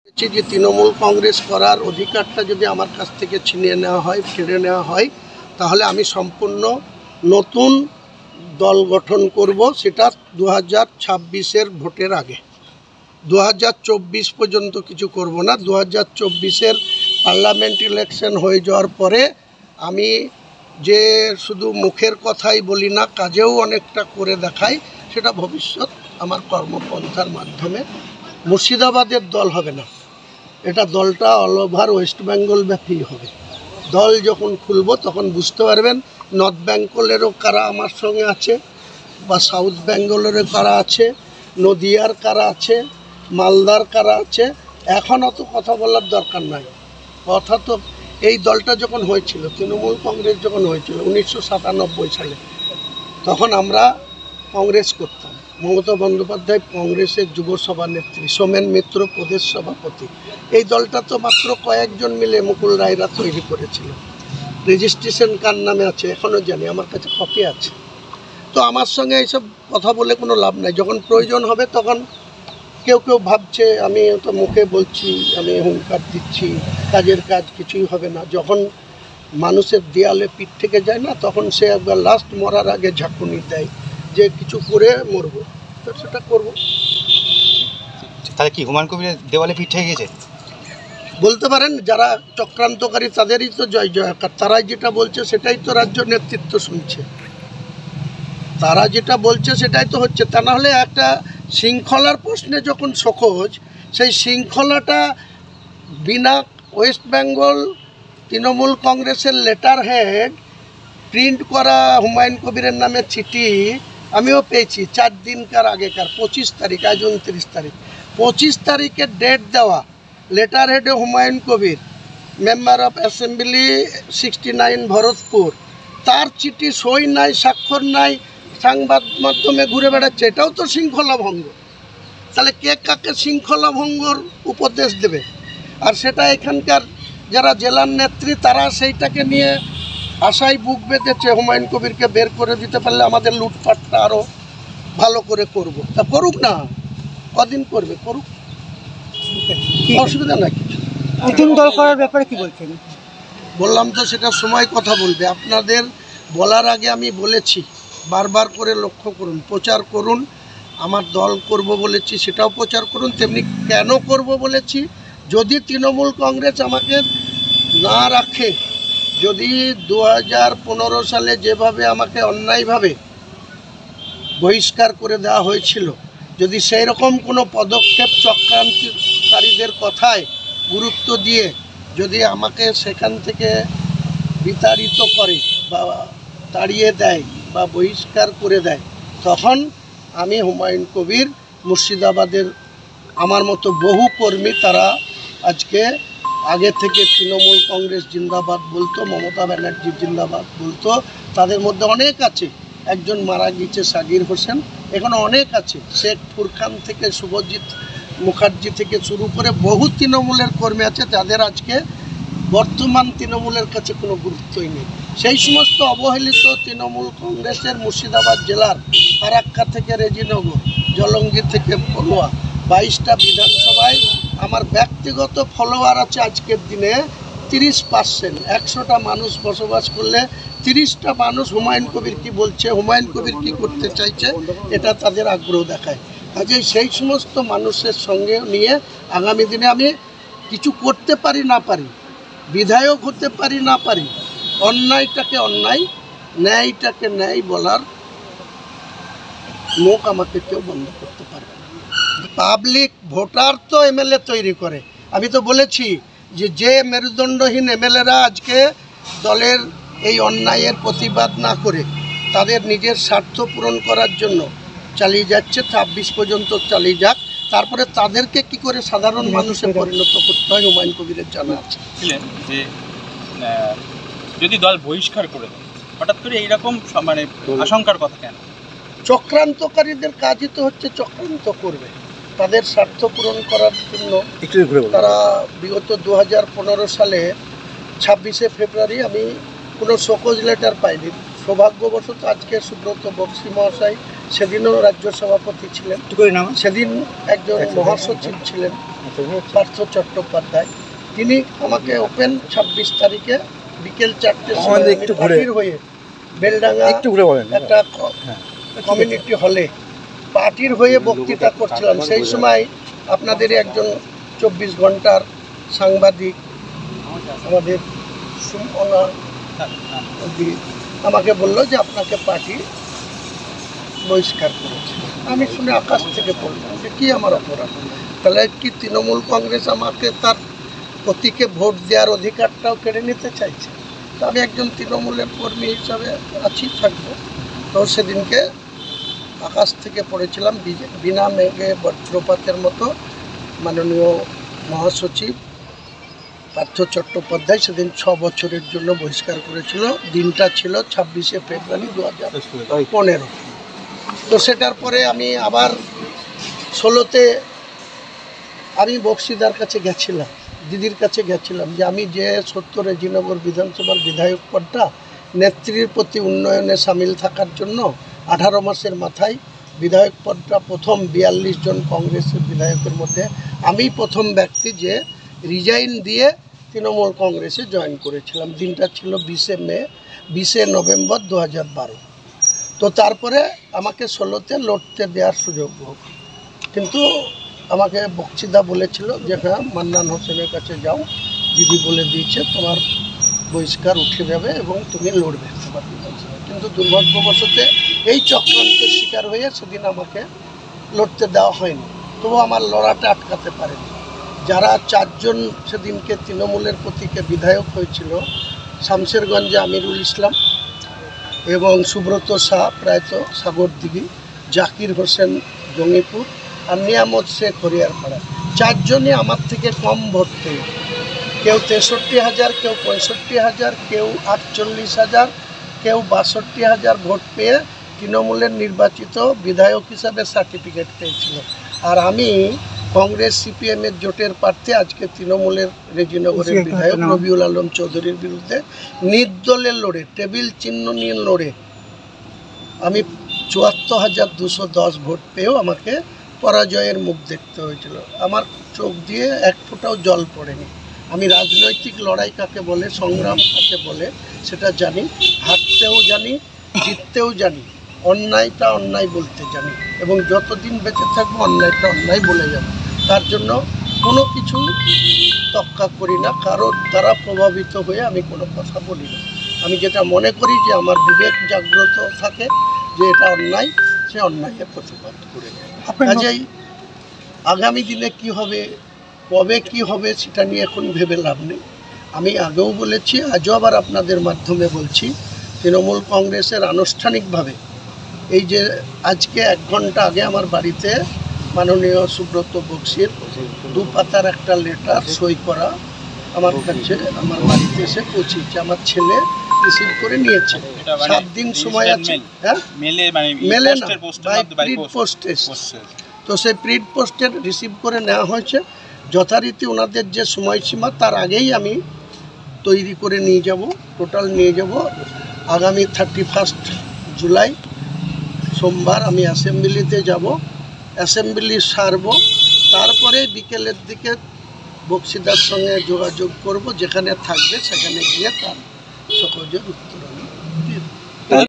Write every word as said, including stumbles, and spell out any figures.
যে তৃণমূল কংগ্রেস করার অধিকারটা যদি আমার কাছ থেকে ছিনিয়ে নেওয়া হয়, কেড়ে নেওয়া হয়, তাহলে আমি সম্পূর্ণ নতুন দল গঠন করব। সেটা দু হাজার ছাব্বিশের ভোটের আগে, দু হাজার চব্বিশ পর্যন্ত কিছু করব না। দু হাজার চব্বিশের পার্লামেন্ট ইলেকশন হয়ে যাওয়ার পরে আমি যে শুধু মুখের কথাই বলি না, কাজেও অনেকটা করে দেখাই, সেটা ভবিষ্যৎ আমার কর্মপন্থার মাধ্যমে। মুর্শিদাবাদের দল হবে না, এটা দলটা অল ওভার ওয়েস্ট বেঙ্গল ব্যাপী হবে। দল যখন খুলব তখন বুঝতে পারবেন নর্থ বেঙ্গলেরও কারা আমার সঙ্গে আছে, বা সাউথ বেঙ্গলেরও কারা আছে, নদিয়ার কারা আছে, মালদার কারা আছে। এখন অত কথা বলার দরকার নাই। কথা তো এই দলটা যখন হয়েছিল, তৃণমূল কংগ্রেস যখন হয়েছিল উনিশশো সাতানব্বই সালে, তখন আমরা কংগ্রেস করতাম। মমতা বন্দ্যোপাধ্যায় কংগ্রেসের যুব সভানেত্রী, সোমেন মিত্র প্রদেশ সভাপতি। এই দলটা তো মাত্র কয়েকজন মিলে মুকুল রায়রা তৈরি করেছিল। রেজিস্ট্রেশন কার নামে আছে এখনও জানি, আমার কাছে কপি আছে। তো আমার সঙ্গে এইসব কথা বলে কোনো লাভ নাই। যখন প্রয়োজন হবে তখন কেউ কেউ ভাবছে আমি তো মুখে বলছি, আমি হুঙ্কার দিচ্ছি, কাজের কাজ কিছুই হবে না। যখন মানুষের দেয়ালে পিঠ থেকে যায় না, তখন সে একবার লাস্ট মরার আগে ঝাঁকুনি দেয় যে কিছু করে মরবো, তো সেটা করবো। তাহলে কি হুমায়ুন কবিরের দেওয়ালে পিঠ থেকে গেছে বলতে পারেন? যারা চক্রান্তকারী তাদেরই তো জয় জয়কার। তারাই যেটা বলছে সেটাই তো রাজ্য নেতৃত্ব শুনছে। তারা যেটা বলছে সেটাই তো হচ্ছে। তা না হলে একটা শৃঙ্খলার প্রশ্নে যখন সখোজ, সেই শৃঙ্খলাটা বিনা ওয়েস্ট বেঙ্গল তৃণমূল কংগ্রেসের লেটার হেড প্রিন্ট করা হুমায়ুন কবিরের নামে চিঠি আমিও পেয়েছি চার দিনকার আগেকার, পঁচিশ তারিখ, আজ উনত্রিশ তারিখ, পঁচিশ তারিখে ডেট দেওয়া, লেটার হেডে Humayun Kabir, member of assembly sixty nine Bharatpur. তার চিঠি সই নাই, স্বাক্ষর নাই, সংবাদ মাধ্যমে ঘুরে বেড়াচ্ছে। এটাও তো শৃঙ্খলা ভঙ্গ। তাহলে কে কাকে শৃঙ্খলা ভঙ্গর উপদেশ দেবে? আর সেটা এখানকার যারা জেলার নেত্রী, তারা সেইটাকে নিয়ে আশায় বুক বেঁধেছে। হুমায়ুন কবিরকে বের করে দিতে পারলে আমাদের লুটপাটটা আরও ভালো করে করব। তা করুক না, কদিন করবে করুক, অসুবিধা নাই কিছু। নতুন দল করার ব্যাপারে কি বলছেন? বললাম তো সেটা সময় কথা বলবে। আপনাদের বলার আগে আমি বলেছি, বারবার করে লক্ষ্য করুন, প্রচার করুন। আমার দল করব বলেছি, সেটাও প্রচার করুন। তেমনি কেন করব বলেছি, যদি তৃণমূল কংগ্রেস আমাকে না রাখে, যদি দু হাজার পনেরো সালে যেভাবে আমাকে অন্যায়ভাবে বহিষ্কার করে দেওয়া হয়েছিল, যদি সেই রকম কোনো পদক্ষেপ চক্রান্তকারীদের কথায় গুরুত্ব দিয়ে যদি আমাকে সেখান থেকে বিতাড়িত করে বা তাড়িয়ে দেয় বা বহিষ্কার করে দেয়, তখন আমি হুমায়ুন কবির, মুর্শিদাবাদের আমার মতো বহু কর্মী, তারা আজকে আগে থেকে তৃণমূল কংগ্রেস জিন্দাবাদ বলতো, মমতা ব্যানার্জি জিন্দাবাদ বলতো। তাদের মধ্যে অনেক আছে, একজন মারা গিয়েছে সাগির হোসেন, এখানে অনেক আছে, শেখ ফুরখান থেকে শুভজিৎ মুখার্জি থেকে শুরু করে বহু তৃণমূলের কর্মী আছে, যাদের আজকে বর্তমান তৃণমূলের কাছে কোনো গুরুত্বই নেই। সেই সমস্ত অবহেলিত তৃণমূল কংগ্রেসের মুর্শিদাবাদ জেলার ফারাক্কা থেকে রেজিনগর, জলঙ্গি থেকে পড়ুয়া, বাইশটা বিধানসভায় আমার ব্যক্তিগত ফলোয়ার আছে আজকের দিনে তিরিশ পার্সেন্ট। একশোটা মানুষ বসবাস করলে তিরিশটা মানুষ হুমায়ুন কবির কি বলছে, হুমায়ুন কবির কি করতে চাইছে, এটা তাদের আগ্রহ দেখায়। কাজেই সেই সমস্ত মানুষের সঙ্গে নিয়ে আগামী দিনে আমি কিছু করতে পারি না পারি, বিধায়ক হতে পারি না পারি, অন্যায়টাকে অন্যায়, ন্যায়টাকে ন্যায় বলার মুখ আমাকে কেউ বন্ধ করতে পারবে না। পাবলিক ভোটার তো এমএলএ তৈরি করে। আমি তো বলেছি যে যে মেরুদণ্ডহীন এমএলএরা আজকে দলের এই অন্যায়ের প্রতিবাদ না করে তাদের নিজের স্বার্থ পূরণ করার জন্য চালিয়ে যাচ্ছে, ছাব্বিশ পর্যন্ত চালিয়ে যাক। তারপরে তাদেরকে কি করে সাধারণ মানুষে পরিণত করতে হয় হুমায়ুন কবিরের জানা আছে। যে যদি দল বহিষ্কার করে দেয়, হঠাৎ করে এইরকম মানে আশঙ্কার কথা কেন? চক্রান্তকারীদের কাজই তো হচ্ছে চক্রান্ত করবে, তাদের স্বার্থ পূরণ করার জন্য। তারা বিগত দু হাজার পনেরো সালে ছাব্বিশে ফেব্রুয়ারি আমি কোনো শোকজ লেটার পাইনি। সৌভাগ্যবশত আজকে সুব্রত বক্সি মহাশয় সেদিনও রাজ্য সভাপতি ছিলেন, সেদিন একজন মহাসচিব ছিলেন, পার্থ চট্টোপাধ্যায়, তিনি আমাকে ওপেন ছাব্বিশ তারিখে বিকেল চারটে একটু হয়ে বেলডাঙ্গা একটু ঘুরে বলেন একটা কমিউনিটি হলে পার্টির হয়ে বক্তৃতা করছিলাম। সেই সময় আপনাদের একজন চব্বিশ ঘন্টার সাংবাদিক আমাদের সুমনা দি আমাকে বললো যে আপনাকে পার্টি বহিষ্কার করেছে। আমি শুনে আকাশ থেকে পড়লাম যে কী আমার অপরাধ, তাহলে কি তৃণমূল কংগ্রেস আমাকে তার প্রতীকে ভোট দেওয়ার অধিকারটাও কেড়ে নিতে চাইছে? তো আমি একজন তৃণমূলের কর্মী হিসাবে আছি, থাকবো। তো সেদিনকে আকাশ থেকে পড়েছিলাম, বিনা মেঘে বজ্রপাতের মতো মাননীয় মহাসচিব পার্থ চট্টোপাধ্যায় সেদিন ছ বছরের জন্য বহিষ্কার করেছিল। দিনটা ছিল ছাব্বিশে ফেব্রুয়ারি দু হাজার পনেরো। তো সেটার পরে আমি আবার ষোলোতে আমি বক্সিদার কাছে গেছিলাম, দিদির কাছে গেছিলাম যে আমি যে সত্তর রেজিনগর বিধানসভার বিধায়ক পদটা নেত্রীর প্রতি উন্নয়নে সামিল থাকার জন্য আঠারো মাসের মাথায় বিধায়ক পদটা প্রথম বিয়াল্লিশ জন কংগ্রেসের বিধায়কের মধ্যে আমি প্রথম ব্যক্তি যে রিজাইন দিয়ে তৃণমূল কংগ্রেসে জয়েন করেছিলাম। দিনটা ছিল বিশে মে বিশে নভেম্বর দু হাজার বারো। তো তারপরে আমাকে ষোলোতে লড়তে দেওয়ার সুযোগ হোক, কিন্তু আমাকে বক্সিদা বলেছিল যে হ্যাঁ মান্নান হোসেনের কাছে যাও, দিদি বলে দিয়েছে তোমার বহিষ্কার উঠে যাবে এবং তুমি লড়বে। কিন্তু দুর্ভাগ্যবশত এই চক্রান্তের শিকার হয়ে সেদিন আমাকে লড়তে দেওয়া হয়নি। তবু আমার লড়াটা আটকাতে পারেনি। যারা চারজন সেদিনকে তৃণমূলের প্রতীকে বিধায়ক হয়েছিল, শামশেরগঞ্জে আমিরুল ইসলাম এবং সুব্রত শাহ প্রায়ত সাগরদিঘি, জাকির হোসেন জঙ্গিপুর আর নিয়ামত শেখ হরিয়ারপাড়া, চারজনই আমার থেকে কম ভোট পেয়ে, কেউ তেষট্টি হাজার, কেউ পঁয়ষট্টি হাজার, কেউ আটচল্লিশ হাজার, কেউ বাষট্টি হাজার ভোট পেয়ে তৃণমূলের নির্বাচিত বিধায়ক হিসাবে সার্টিফিকেট পেয়েছিল। আর আমি কংগ্রেস সিপিএমের জোটের প্রার্থী আজকে তৃণমূলের রেজিনগরের বিধায়ক রবিউল আলম চৌধুরীর বিরুদ্ধে নির্দলে লড়ে, টেবিল চিহ্ন নিয়ে লড়ে আমি চুয়াত্তর হাজার দুশো দশ ভোট পেয়েও আমাকে পরাজয়ের মুখ দেখতে হয়েছিল। আমার চোখ দিয়ে এক ফোঁটাও জল পড়েনি। আমি রাজনৈতিক লড়াই কাকে বলে, সংগ্রাম কাকে বলে সেটা জানি, হারতেও জানি, জিততেও জানি, অন্যায়টা অন্যায় বলতে জানি এবং যতদিন বেঁচে থাকবো অন্যায়টা অন্যায় বলে যাব। তার জন্য কোনো কিছু তক্কা করি না, কারোর দ্বারা প্রভাবিত হয়ে আমি কোনো কথা বলি না। আমি যেটা মনে করি যে আমার বিবেক জাগ্রত থাকে যে এটা অন্যায়, সে অন্যায়ের প্রতিবাদ করে যায়। কাজেই আগামী দিনে কি হবে, কবে কি হবে সেটা নিয়ে এখন ভেবে লাভ নেই। আমি আগেও বলেছি, আজও আবার আপনাদের মাধ্যমে বলছি, তৃণমূল কংগ্রেসের আনুষ্ঠানিকভাবে এই যে আজকে এক ঘন্টা আগে আমার বাড়িতে মাননীয় সুব্রত বক্সির দু পাতার একটা লেটার সই করা আমার কাছে আমার বাড়িতে এসে পৌঁছেছে। আমার ছেলে রিসিভ করে নিয়েছে। সাত দিন সময় আছে। হ্যাঁ, মেলে না, প্রিন্ট পোস্টে। তো সেই প্রিন্ট পোস্টের রিসিভ করে নেওয়া হয়েছে। যথারীতি ওনাদের যে সময়সীমা তার আগেই আমি তৈরি করে নিয়ে যাব, টোটাল নিয়ে যাব। আগামী থার্টি ফার্স্ট জুলাই সোমবার আমি অ্যাসেম্বলিতে যাব, অ্যাসেম্বলি সারব, তারপরে বিকেলের দিকে বক্সিদার সঙ্গে যোগাযোগ করব, যেখানে থাকবে সেখানে গিয়ে তার সকলের উত্তর